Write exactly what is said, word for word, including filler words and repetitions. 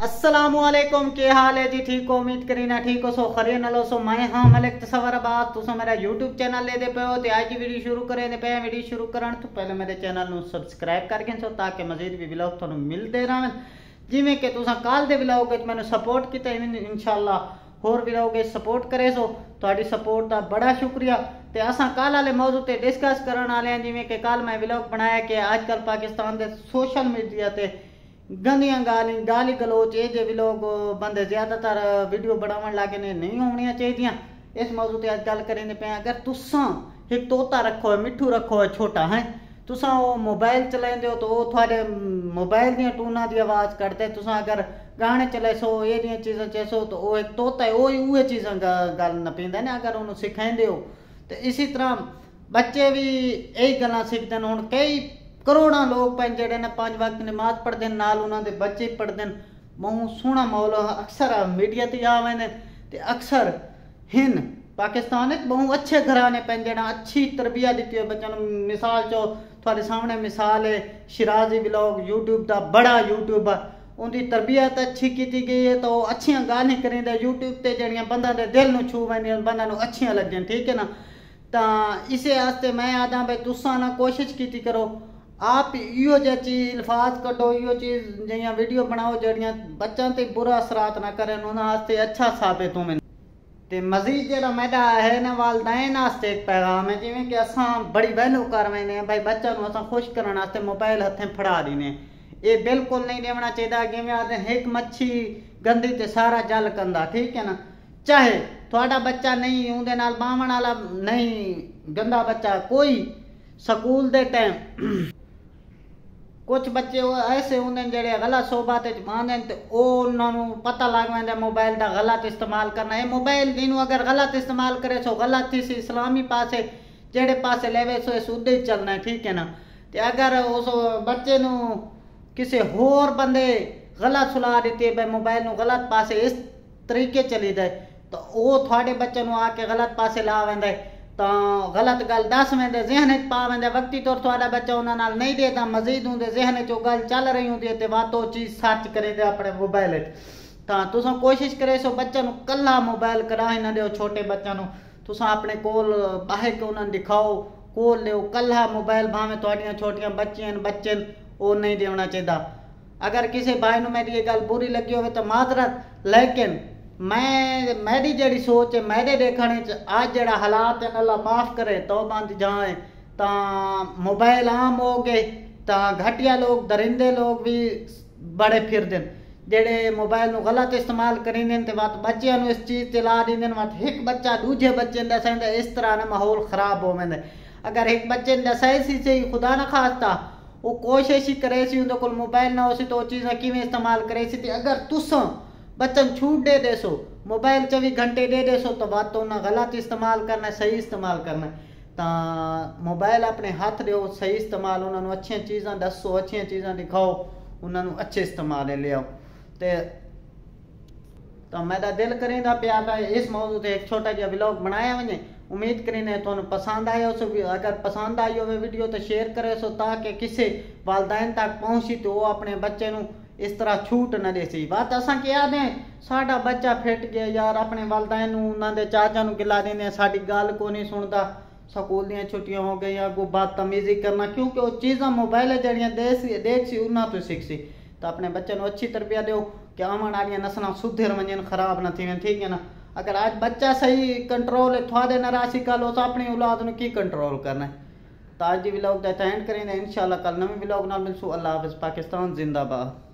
अस्सलामुअलैकुम, के हाल है जी? ठीक हो? उम्मीद करी ना ठीक हो सो खरे नलो सो मैं हाँ मलिक तसव्वुराबाद तुसा मेरा यूट्यूब चैनल ले दे पे हो। तो आज की वीडियो शुरू करें दे पे वीडियो शुरू करन तो पहले मेरे चैनल नु सब्सक्राइब करके सो ताकि मजीद भी व्लॉग ਤੁਹਾਨੂੰ ਮਿਲਦੇ ਰਹਿਣ। ਜਿਵੇਂ ਕਿ ਤੁਸੀਂ ਕੱਲ ਦੇ ਵਲੌਗ ਵਿੱਚ ਮੈਨੂੰ ਸਪੋਰਟ ਕੀਤਾ ਇਨਸ਼ਾਅੱਲਾ ਹੋਰ ਵਲੌਗ ਵਿੱਚ ਸਪੋਰਟ ਕਰੇ ਸੋ ਤੁਹਾਡੀ ਸਪੋਰਟ ਦਾ ਬੜਾ ਸ਼ੁਕਰੀਆ। ਤੇ ਅਸਾਂ ਕੱਲ ਵਾਲੇ ਮੌਜੂ ਤੇ ਡਿਸਕਸ ਕਰਨ ਵਾਲੇ ਹਾਂ। ਜਿਵੇਂ ਕਿ ਕੱਲ ਮੈਂ ਵਲੌਗ ਬਣਾਇਆ ਕਿ ਅੱਜ ਕੱਲ ਪਾਕਿस्तान ਦੇ सोशल मीडिया ਤੇ गंदियां गाली गाली गलोच ये जे भी लोग बंदे ज्यादातर वीडियो बनावन लागे ने नहीं होनियां चाहिए। इस मौजू ते आज गल करेंगे पे अगर तुसा एक तोता रखो है मिठू रखो है छोटा है तुसा वो मोबाइल चलाते हो तो वो थोड़े मोबाइल दियां टूना दी आवाज़ करते। तुसा अगर गाने चले सो ये दियां चीज़ां चेसो तो वो एक तोता है वो उहे चीज़ां गल न पींदा ने अगर उन्होंने सिखाते हो। तो इसी तरह बच्चे भी यही गल्लां सीखते हैं। हुण कई करोड़ा लोग पैन जेडे ने पांच वक्त नमाज पढ़ते हैं नाल उन्होंने बच्चे पढ़ते हैं। बहुत सोहना माहौल अक्सर मीडिया ते आवे ने ते अक्सर हिन पाकिस्तान बहुत अच्छे घराने पैन जेड़ा अच्छी तरबियत दी है बच्चों को। मिसाल चो थोड़े सामने मिसाल है शिराजी व्लॉग यूट्यूब का बड़ा यूट्यूब उनकी तरबियत अच्छी की गई है तो अच्छियां गाली करेंगे यूट्यूब ते जड़ियां बंदा दे दिल नूं छू वैंदियां बंदा नूं अच्छियां लगदियां। ठीक है ना? तो इसे वास्ते मैं आदा भाई तुसा ना कोशिश की करो आप इो जी चीज़ अल्फाज कटो इो चीज़ जियां वीडियो बनाओ जड़ियां बच्चों ते बुरा असरात ना करें उन्होंने अच्छा साबित हो। तो मजीद जरा मैडा है ना वालदैन वास्ते एक पैगाम है जिमें कि असा बड़ी वैल्यू कर वैने भाई बच्चों को असा खुश करने वास्ते मोबाइल हथें फड़ा देने ये बिल्कुल नहीं देना चाहिए। जिमें आते एक मच्छी गंदी ते सारा जल कंदा। ठीक है ना? चाहे थोड़ा बच्चा नहीं उनके नाल बावन वाला नहीं गंदा बच्चा कोई स्कूल दे टाइम कुछ बच्चे ऐसे होंगे जेडे गलत सोबत पाते हैं तो उन्होंने पता लग पैंदा मोबाइल का गलत इस्तेमाल करना है। मोबाइल दिन अगर गलत इस्तेमाल करे सो गलत थी सी इस्लामी पासे जेडे पासे लेवे सो सुधे ही चलना है। ठीक है ना? तो अगर उस बच्चे नू किसी होर बंदे गलत सलाह दी है भाई मोबाइल नू गलत पासे इस तरीके चली जाए तो वो थोड़े बच्चे नू आके गलत पासे ला वैंदा है तो गलत गल दस वेंदे जहन च पा वेंदे वक्ती तौर थोड़ा बच्चा उन्हां नाल नहीं देता मजीद उनके जहन च गल चल रही होंदी है तो बात वो चीज़ सर्च करेंदे अपने मोबाइल तो तुसां कोशिश करे सो बच्चा नू कल्ला मोबाइल करा ना दो। छोटे बच्चा नू तुसां अपने कोल बाहे के उन्होंने दिखाओ कोल लियो कल्ला मोबाइल भावें थोड़ियां छोटियां बच्चियां बच्चे वो नहीं देना चाहिए। अगर किसी भाई नू मेरी ये गल बुरी लगी हो तो माजरत लेकिन मैं मेरी जड़ी सोच है मेरे देखने आज जड़ा हालात है अल्लाह माफ़ करे तो बंद जाए तो मोबाइल आम हो गए तो घटिया लोग दरिंदे लोग भी बड़े फिर दिन जेडे मोबाइल नू गलत इस्तेमाल करेंगे तो बात बच्चों को इस चीज़ से ला देंगे बात एक बच्चा दूजे बच्चे दसेंगे इस तरह ना माहौल खराब हो वेंदे। अगर एक बच्चे दसाई सी से खुदा ना खास्ता वो कोशिश ही करे सी उनके कोल मोबाइल ना हो सी तो वो चीज़ें किवें इस्तेमाल करे सी। अगर तुसां बच्चन छूट दे दे सो मोबाइल चौबीस घंटे दे दे सो तो बात तो ना गलत इस्तेमाल करना है सही इस्तेमाल करना है। तो मोबाइल अपने हाथ दो सही इस्तेमाल उन्होंने अच्छी चीज़ां दसो अच्छी चीज़ां दिखाओ उन्होंने अच्छे इस्तेमाल ले आओ। तो तो मेरा दिल करेंदा पिया था इस मौजू से एक छोटा जहा व्लॉग बनाया वने उम्मीद करीने तुहानू पसंद आया सो अगर पसंद आई हो वीडियो तो शेयर करे सो ताकि किसी वालदैन तक पहुँची तो वो अपने बच्चे नू इस तरह छूट न दे सी। बात असा क्या दें साडा बच्चा फिट गया यार अपने वालदैन उन्होंने चाचा नू गिला देने साडी गल को नहीं सुनता स्कूल दियां छुट्टियां हो गई को बदतमीजी करना क्योंकि वो चीज़ां मोबाइल जड़ियां देख देख सी उन्होंने तो सीख सी। तो अपने बच्चे को अच्छी तरबियत दो कि आवन वाली नस्ल सुधर वजन खराब न थी। ठीक है ना? अगर आज बच्चा सही कंट्रोल है थोड़े नाराजी कल उस अपनी औलाद की कंट्रोल करना है। तो आज की व्लॉग का एंड करेंगे इंशाल्लाह कल नवी व्लॉग नाल मिलसूँ। अल्लाह हाफ़िज़। पाकिस्तान जिंदाबाद।